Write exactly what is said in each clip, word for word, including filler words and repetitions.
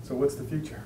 So what's the future?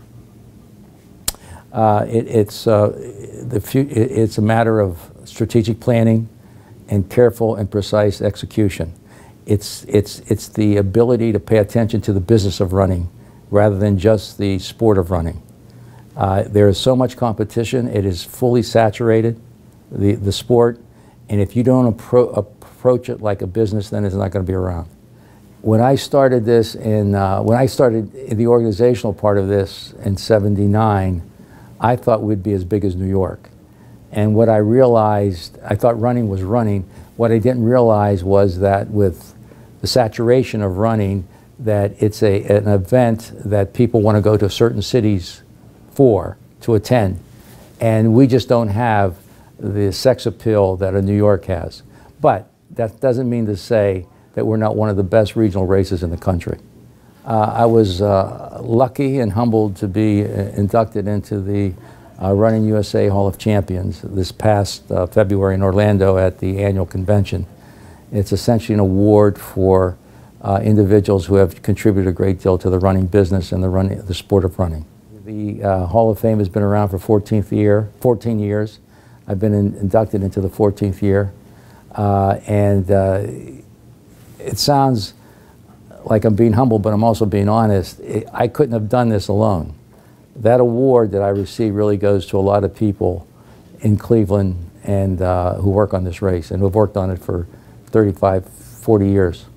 Uh, it, it's, uh, the fu it, it's a matter of strategic planning and careful and precise execution. It's, it's, it's the ability to pay attention to the business of running rather than just the sport of running. Uh, there is so much competition. It is fully saturated, the, the sport, and if you don't appro approach it like a business, then it's not going to be around. When I started this in, uh, when I started in the organizational part of this in seventy-nine, I thought we'd be as big as New York. And what I realized, I thought running was running. What I didn't realize was that with the saturation of running, that it's a, an event that people want to go to certain cities for, to attend. And we just don't have the sex appeal that a New York has. But that doesn't mean to say that we're not one of the best regional races in the country. Uh, I was uh, lucky and humbled to be uh, inducted into the uh, Running U S A Hall of Champions this past uh, February in Orlando at the annual convention. It's essentially an award for uh, individuals who have contributed a great deal to the running business and the, running, the sport of running. The uh, Hall of Fame has been around for fourteenth year, fourteen years. I've been in, inducted into the fourteenth year. Uh, and uh, it sounds like I'm being humble, but I'm also being honest. It, I couldn't have done this alone. That award that I received really goes to a lot of people in Cleveland and uh, who work on this race and who have worked on it for thirty-five, forty years.